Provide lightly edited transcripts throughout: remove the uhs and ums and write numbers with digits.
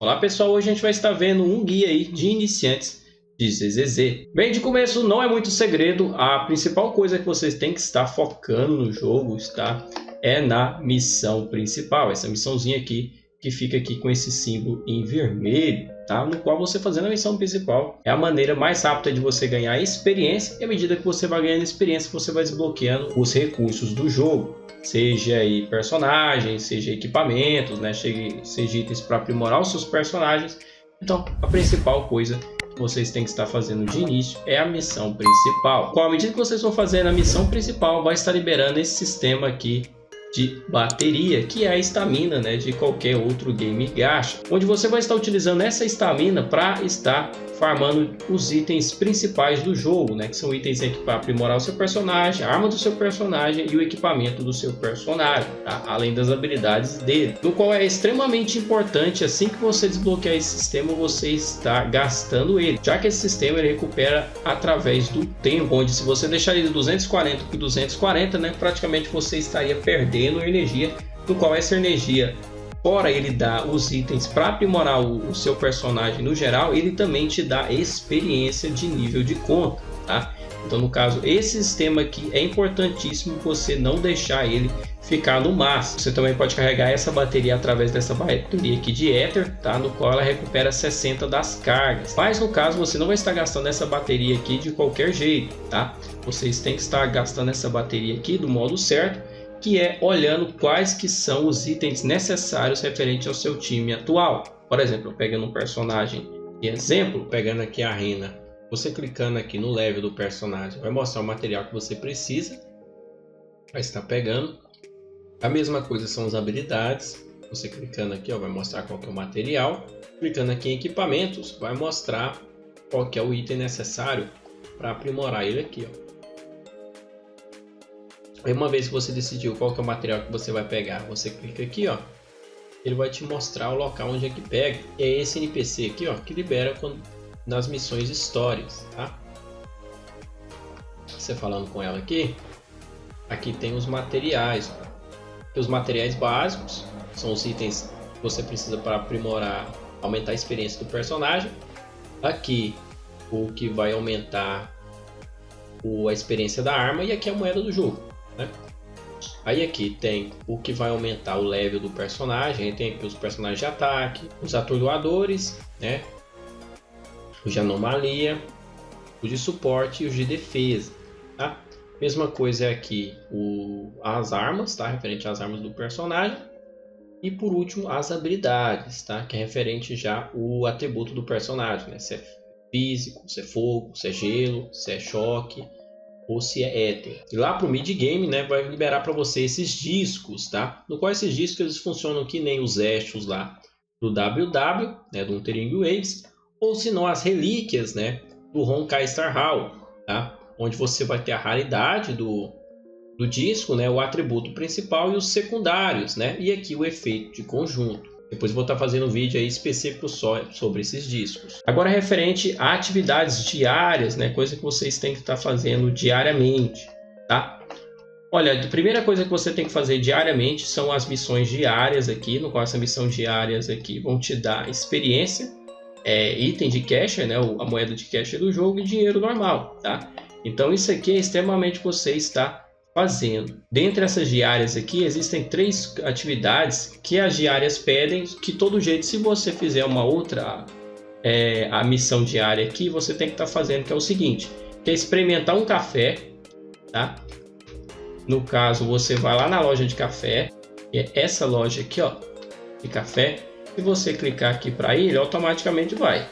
Olá pessoal, hoje a gente vai estar vendo um guia aí de iniciantes de ZZZ. Bem, de começo não é muito segredo, a principal coisa que vocês têm que estar focando no jogo é na missão principal, essa missãozinha aqui que fica aqui com esse símbolo em vermelho, tá? No qual você fazendo a missão principal é a maneira mais rápida de você ganhar experiência, e à medida que você vai ganhando experiência você vai desbloqueando os recursos do jogo. Seja aí personagens, seja equipamentos, né? Seja itens para aprimorar os seus personagens. Então, a principal coisa que vocês têm que estar fazendo de início é a missão principal. À medida que vocês vão fazendo a missão principal, vai estar liberando esse sistema aqui de bateria, que é a estamina, né, de qualquer outro game gacha, onde você vai estar utilizando essa estamina para estar farmando os itens principais do jogo, né, que são itens aqui para aprimorar o seu personagem, a arma do seu personagem e o equipamento do seu personagem, tá? Além das habilidades dele, no qual é extremamente importante, assim que você desbloquear esse sistema, você está gastando ele, já que esse sistema ele recupera através do tempo, onde se você deixar ele de 240 por 240, né, praticamente você estaria perdendo energia, no qual essa energia, fora ele dar os itens para aprimorar o seu personagem no geral, ele também te dá experiência de nível de conta, tá? Então, no caso, esse sistema aqui é importantíssimo você não deixar ele ficar no máximo. Você também pode carregar essa bateria através dessa bateria aqui de Ether, tá? No qual ela recupera 60 das cargas. Mas no caso, você não vai estar gastando essa bateria aqui de qualquer jeito, tá? Vocês têm que estar gastando essa bateria aqui do modo certo, que é olhando quais que são os itens necessários referente ao seu time atual. Por exemplo, pegando um personagem de exemplo, pegando aqui a Rena, você clicando aqui no level do personagem, vai mostrar o material que você precisa, vai estar pegando. A mesma coisa são as habilidades, você clicando aqui, ó, vai mostrar qual que é o material. Clicando aqui em equipamentos, vai mostrar qual que é o item necessário para aprimorar ele aqui, ó. Aí uma vez que você decidiu qual que é o material que você vai pegar, você clica aqui, ó, ele vai te mostrar o local onde é que pega. E é esse NPC aqui, ó, que libera nas missões histórias, tá? Você falando com ela aqui, aqui tem os materiais, ó. Os materiais básicos são os itens que você precisa para aprimorar, aumentar a experiência do personagem. Aqui o que vai aumentar a experiência da arma, e aqui é a moeda do jogo, né? Aí aqui tem o que vai aumentar o level do personagem. Aí tem aqui os personagens de ataque, os atordoadores, né? Os de anomalia, os de suporte e os de defesa, tá? Mesma coisa é aqui as armas, tá? Referente às armas do personagem. E por último as habilidades, tá? Que é referente já o atributo do personagem, né? Se é físico, se é fogo, se é gelo, se é choque ou se é éter. E lá para o mid-game, né, vai liberar para você esses discos, tá? No qual esses discos eles funcionam que nem os Estus lá do WW, né, do Wuthering Waves, ou se não as relíquias, né, do Honkai Star Rail, tá? Onde você vai ter a raridade do disco, né, o atributo principal e os secundários, né? E aqui o efeito de conjunto. Depois vou estar fazendo um vídeo aí específico só sobre esses discos. Agora, referente a atividades diárias, né? Coisa que vocês têm que estar fazendo diariamente, tá? Olha, a primeira coisa que você tem que fazer diariamente são as missões diárias aqui, no qual essas missões diárias aqui vão te dar experiência, item de cash, né? A moeda de cash do jogo e dinheiro normal, tá? Então isso aqui é extremamente você está fazendo. Dentre essas diárias aqui existem 3 atividades que as diárias pedem, que todo jeito, se você fizer uma outra a missão diária aqui, você tem que estar fazendo, que é o seguinte, que é experimentar um café, tá? No caso, você vai lá na loja de café, que é essa loja aqui, ó, de café, e você clicar aqui para ir, ele automaticamente vai,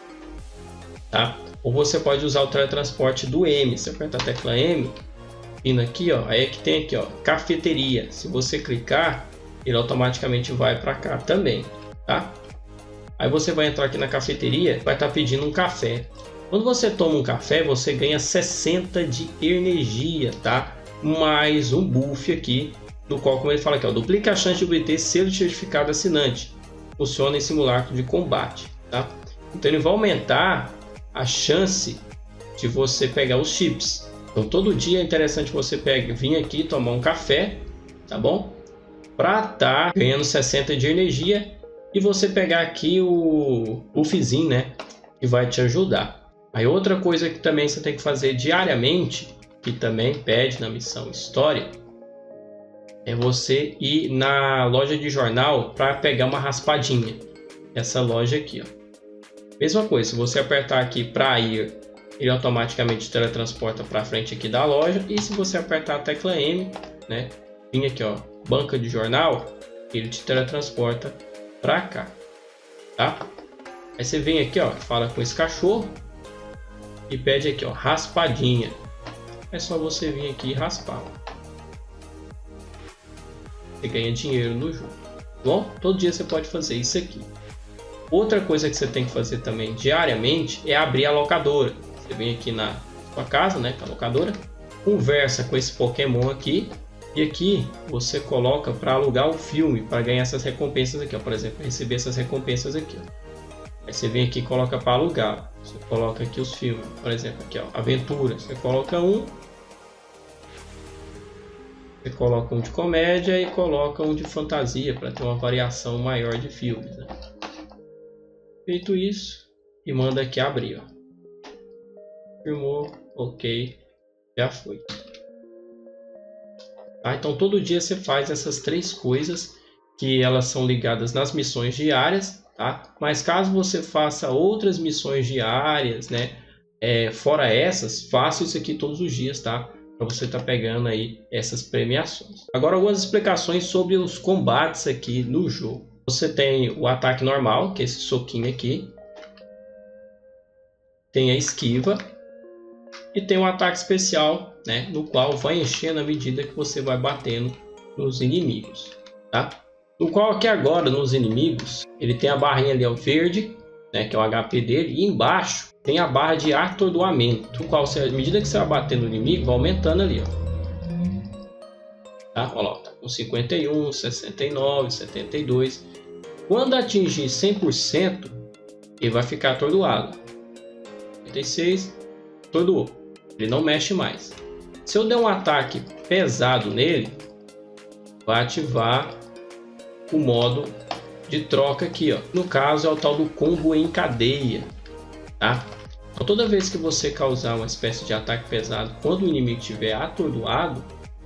tá? Ou você pode usar o teletransporte do M, você aperta a tecla M, vindo aqui, ó, aí é que tem aqui, ó, cafeteria. Se você clicar, ele automaticamente vai para cá também, tá? Aí você vai entrar aqui na cafeteria, vai estar pedindo um café. Quando você toma um café, você ganha 60 de energia, tá? Mais um buff aqui, do qual, como ele fala aqui, ó, duplica a chance de obter selo de certificado assinante. Funciona em simulacro de combate, tá? Então ele vai aumentar a chance de você pegar os chips. Então todo dia é interessante você vir aqui tomar um café, tá bom? Para estar ganhando 60 de energia e você pegar aqui o buffzinho, né, que vai te ajudar. Aí outra coisa que também você tem que fazer diariamente, que também pede na missão História, é você ir na loja de jornal para pegar uma raspadinha. Essa loja aqui, ó. Mesma coisa, se você apertar aqui para ir, ele automaticamente teletransporta para frente aqui da loja. E se você apertar a tecla M, né, vir aqui, ó, banca de jornal, ele te teletransporta para cá, tá? Aí você vem aqui, ó, fala com esse cachorro e pede aqui, ó, raspadinha. É só você vir aqui e raspar. Você ganha dinheiro no jogo. Bom, todo dia você pode fazer isso aqui. Outra coisa que você tem que fazer também diariamente é abrir a locadora. Você vem aqui na sua casa, né, com a locadora, conversa com esse Pokémon aqui e aqui você coloca para alugar o filme, para ganhar essas recompensas aqui, ó, por exemplo, receber essas recompensas aqui, ó. Aí você vem aqui e coloca para alugar. Você coloca aqui os filmes, por exemplo, aqui, ó, aventura. Você coloca um. Você coloca um de comédia e coloca um de fantasia para ter uma variação maior de filmes, né? Feito isso, e manda aqui abrir, ó. Firmou, ok, já foi. Tá? Então todo dia você faz essas três coisas que elas são ligadas nas missões diárias, tá? Mas caso você faça outras missões diárias, né, fora essas, faça isso aqui todos os dias, tá? Para você estar pegando aí essas premiações. Agora algumas explicações sobre os combates aqui no jogo. Você tem o ataque normal, que é esse soquinho aqui. Tem a esquiva. E tem um ataque especial, né, no qual vai enchendo à medida que você vai batendo nos inimigos, tá? No qual aqui agora, nos inimigos, ele tem a barrinha ali, ó, verde, né, que é o HP dele. E embaixo tem a barra de atordoamento, no qual você, à medida que você vai batendo no inimigo, vai aumentando ali, ó. Tá? Olha lá, tá com 51, 69, 72. Quando atingir 100%, ele vai ficar atordoado. 56, atordoou. Ele não mexe mais. Se eu der um ataque pesado nele, vai ativar o modo de troca aqui, ó. No caso é o tal do combo em cadeia, tá? Então toda vez que você causar uma espécie de ataque pesado quando o inimigo estiver atordoado,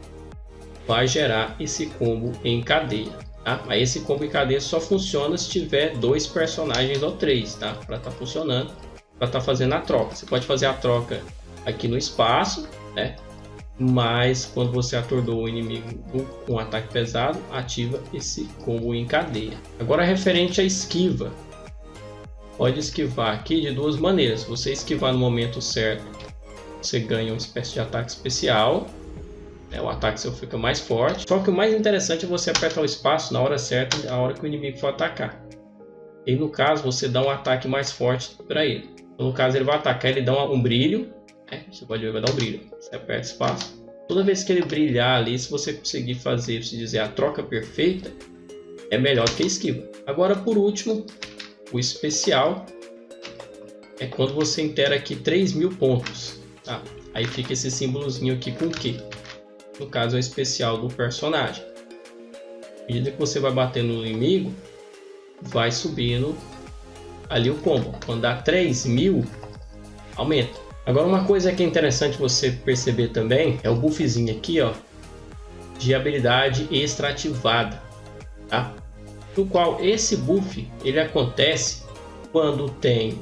vai gerar esse combo em cadeia, tá? Mas esse combo em cadeia só funciona se tiver 2 personagens ou 3, tá? Para estar funcionando, para estar fazendo a troca. Você pode fazer a troca aqui no espaço, né? Mas quando você atordou o inimigo com um ataque pesado, ativa esse combo em cadeia. Agora referente à esquiva, pode esquivar aqui de duas maneiras. Se você esquivar no momento certo, você ganha uma espécie de ataque especial, né? O ataque seu fica mais forte. Só que o mais interessante é você apertar o espaço na hora certa, a hora que o inimigo for atacar. E no caso você dá um ataque mais forte para ele. Então, no caso ele vai atacar, ele dá um brilho. Você pode ver, vai dar um brilho. Você aperta espaço. Toda vez que ele brilhar ali, se você conseguir fazer, se dizer, a troca perfeita, é melhor do que a esquiva. Agora, por último, o especial é quando você intera aqui 3.000 pontos. Tá? Aí fica esse símbolozinho aqui com o Q. No caso, é o especial do personagem. À medida que você vai batendo no inimigo, vai subindo ali o combo. Quando dá 3.000, aumenta. Agora uma coisa que é interessante você perceber também é o buffzinho aqui, ó, de habilidade extrativada, tá? No qual esse buff ele acontece quando tem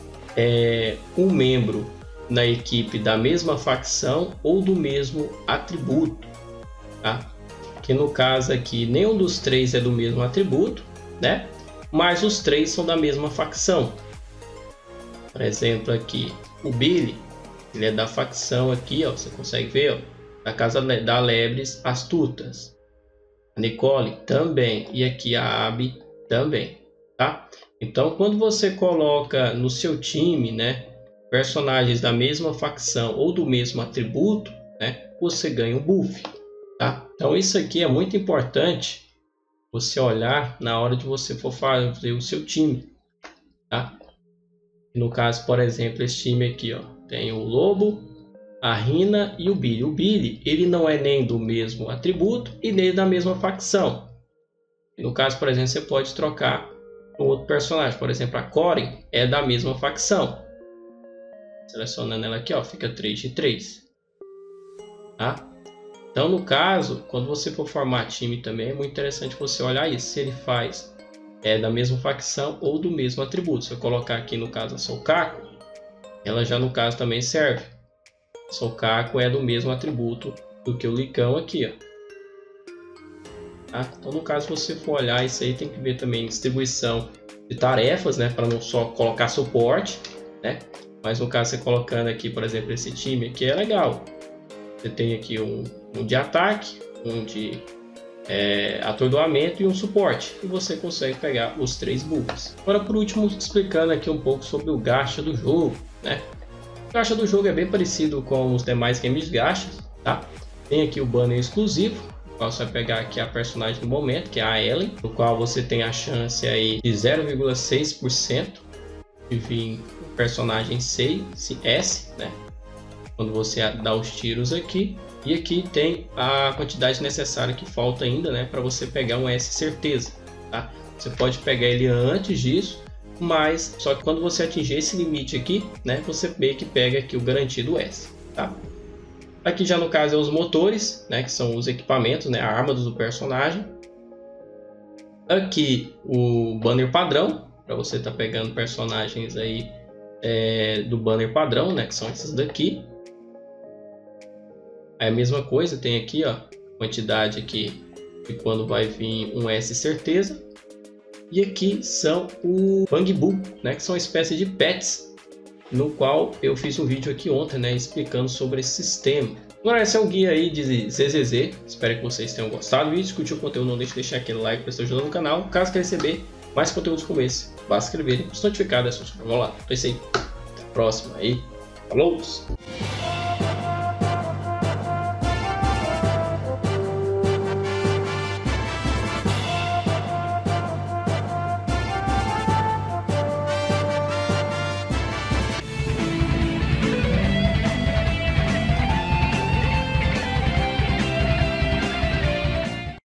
um membro na equipe da mesma facção ou do mesmo atributo, tá? Que no caso aqui nenhum dos três é do mesmo atributo, né? Mas os três são da mesma facção. Por exemplo aqui o Billy, ele é da facção aqui, ó, você consegue ver, ó, da Casa da Lebres Astutas. A Nicole também, e aqui a Abby também, tá? Então quando você coloca no seu time, né, personagens da mesma facção ou do mesmo atributo, né, você ganha um buff, tá? Então isso aqui é muito importante você olhar na hora de você for fazer o seu time, tá? No caso, por exemplo, esse time aqui, ó, tem o Lobo, a Rina e o Billy. O Billy, ele não é nem do mesmo atributo e nem da mesma facção. No caso, por exemplo, você pode trocar com outro personagem. Por exemplo, a Corey é da mesma facção. Selecionando ela aqui, ó, fica 3 de 3. Tá? Então, no caso, quando você for formar time também, é muito interessante você olhar isso. Se ele faz da mesma facção ou do mesmo atributo. Se eu colocar aqui, no caso, a Sokaku, ela já, no caso, também serve. Sokaku é do mesmo atributo do que o Licão aqui, ó. Tá? Então, no caso, se você for olhar isso aí, tem que ver também distribuição de tarefas, né? Para não só colocar suporte, né? Mas no caso, você colocando aqui, por exemplo, esse time aqui é legal. Você tem aqui um de ataque, um de atordoamento e um suporte. E você consegue pegar os 3 bugs. Agora, por último, explicando aqui um pouco sobre o gacha do jogo, né? O gacha do jogo é bem parecido com os demais games de gacha, tá? Tem aqui o banner exclusivo, no qual você vai pegar aqui a personagem do momento, que é a Ellen, no qual você tem a chance aí de 0,6% de vir o personagem S, né? Quando você dá os tiros aqui. E aqui tem a quantidade necessária que falta ainda, né, para você pegar um S certeza, tá? Você pode pegar ele antes disso, mas só que quando você atingir esse limite aqui, né, você meio que pega aqui o garantido S, tá? Aqui já no caso é os motores, né, que são os equipamentos, né, a arma do personagem. Aqui o banner padrão, para você estar pegando personagens aí do banner padrão, né, que são esses daqui. É a mesma coisa, tem aqui, ó, quantidade aqui de quando vai vir um S certeza. E aqui são o Bang Boo, né, que são uma espécie de pets, no qual eu fiz um vídeo aqui ontem, né, explicando sobre esse sistema. Agora, esse é um guia aí de ZZZ, espero que vocês tenham gostado do vídeo. Se curtiu o conteúdo, não deixe de deixar aquele like para estar ajudando no canal. Caso queira receber mais conteúdos como esse, basta inscrever, se notificado, é só vamos lá. Então é isso aí, até a próxima aí, falou!